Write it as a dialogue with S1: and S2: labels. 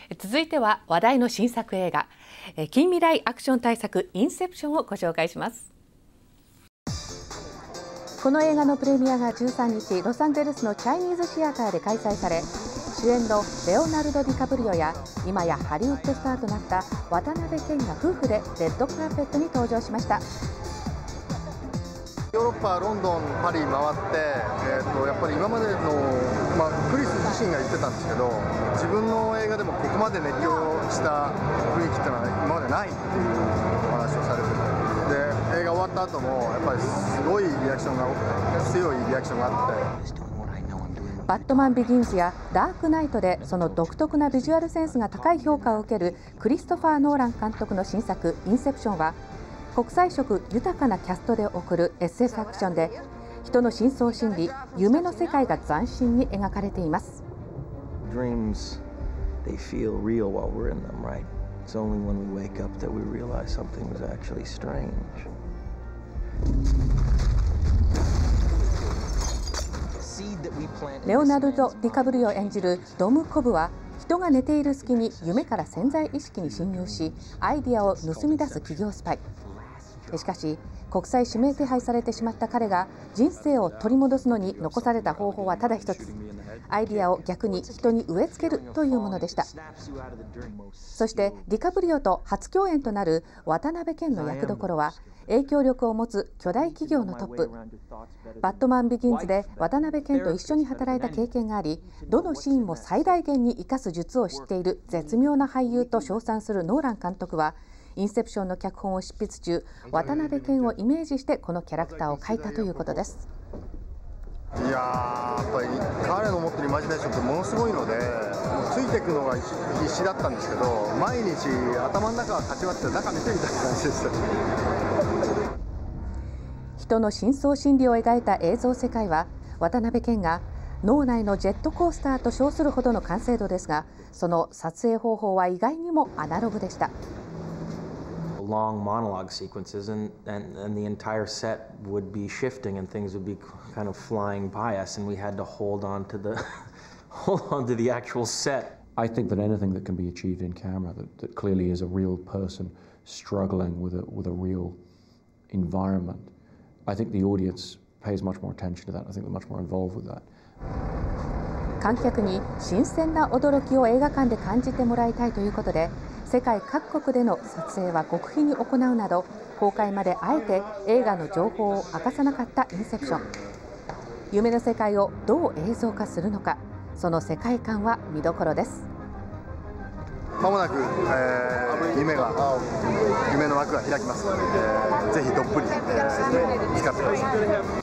S1: 続いては話題の新作映画近未来アクション大作インセプションをご紹介します。この映画のプレミアが13日ロサンゼルスのチャイニーズシアターで開催され、主演のレオナルド・ディカプリオや今やハリウッドスターとなった渡辺謙が夫婦でレッドカーペットに登場しました。
S2: ヨーロッパ、ロンドン、パリ回って、やっぱり今までの、クリス自身が言ってたんですけど、自分の映画でもここまで熱狂した雰囲気っていうのは今までないっていうお話をされてて、で映画終わった後もやっぱりすごいリアクションが強いリアクションがあって。
S1: バットマンビギンズやダークナイトでその独特なビジュアルセンスが高い評価を受けるクリストファー・ノーラン監督の新作インセプションは、国際色豊かなキャストで送る SF アクションで、人の深層心理、夢の世界が斬新に描かれています。
S3: Dreams, they feel real while we're in them, right? It's only when we wake up that we realize something was actually strange.
S1: レオナルド・ディカプリオ演じるドム・コブは、人が寝ている隙に夢から潜在意識に侵入し、アイディアを盗み出す企業スパイ。しかし国際指名手配されてしまった彼が人生を取り戻すのに残された方法はただ一つ、アイディアを逆に人に植え付けるというものでした。そしてディカプリオと初共演となる渡辺謙の役どころは、影響力を持つ巨大企業のトップ。バットマンビギンズで渡辺謙と一緒に働いた経験があり、どのシーンも最大限に生かす術を知っている絶妙な俳優と称賛するノーラン監督は、インセプションの脚本を執筆中、渡辺謙をイメージしてこのキャラクターを描いたということです。
S2: いややっぱり彼の持ってるイマジネーションってものすごいので、ついていくのが必死だったんですけど、毎日頭の中が勝ち割って中見てみたいな感じでした。
S1: 人の深層心理を描いた映像世界は、渡辺謙が脳内のジェットコースターと称するほどの完成度ですが、その撮影方法は意外にもアナログでした。
S3: Long monologue sequences and the entire set would be shifting and things would be kind of flying by us and we had to hold on to the actual set.
S4: I think that anything that can be achieved in camera that clearly is a real person struggling with a real environment, I think the audience pays much more attention to that. I think they're much more involved with that.
S1: 観客に新鮮な驚きを映画館で感じてもらいたいということで、世界各国での撮影は極秘に行うなど、公開まであえて映画の情報を明かさなかったインセプション。夢の世界をどう映像化するのか、その世界観は見どころです。
S2: まもなく、夢の幕が開きますので、ぜひどっぷり、使ってください。